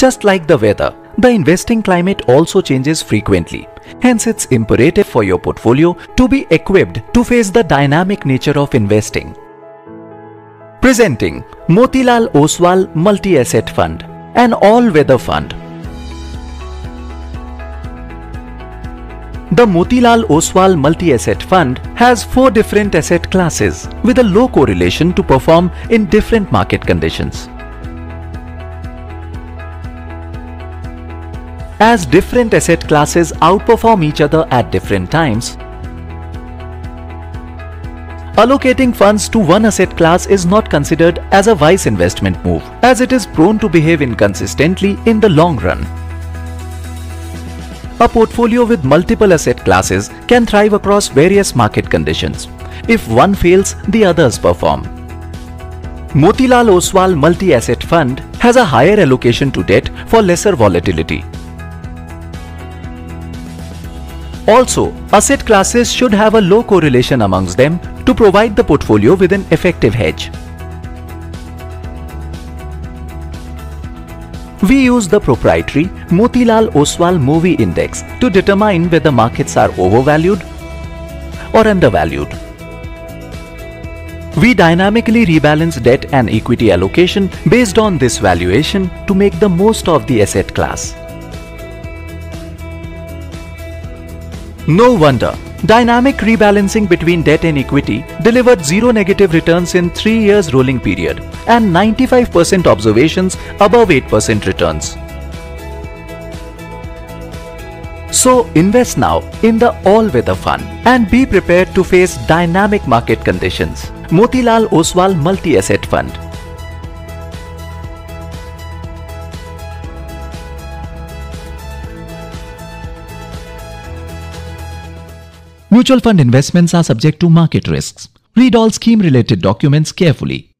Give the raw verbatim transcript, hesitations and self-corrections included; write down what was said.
Just like the weather, the investing climate also changes frequently. Hence, it's imperative for your portfolio to be equipped to face the dynamic nature of investing. Presenting Motilal Oswal Multi-Asset Fund, an all-weather fund. The Motilal Oswal Multi-Asset Fund has four different asset classes with a low correlation to perform in different market conditions. As different asset classes outperform each other at different times, allocating funds to one asset class is not considered as a wise investment move, as it is prone to behave inconsistently in the long run. A portfolio with multiple asset classes can thrive across various market conditions. If one fails, the others perform. Motilal Oswal Multi-Asset Fund has a higher allocation to debt for lesser volatility. Also, asset classes should have a low correlation amongst them to provide the portfolio with an effective hedge. We use the proprietary Motilal Oswal Movie Index to determine whether markets are overvalued or undervalued. We dynamically rebalance debt and equity allocation based on this valuation to make the most of the asset class. No wonder, dynamic rebalancing between debt and equity delivered zero negative returns in three years rolling period and ninety-five percent observations above eight percent returns. So invest now in the all-weather fund and be prepared to face dynamic market conditions. Motilal Oswal Multi-Asset Fund. Mutual fund investments are subject to market risks. Read all scheme-related documents carefully.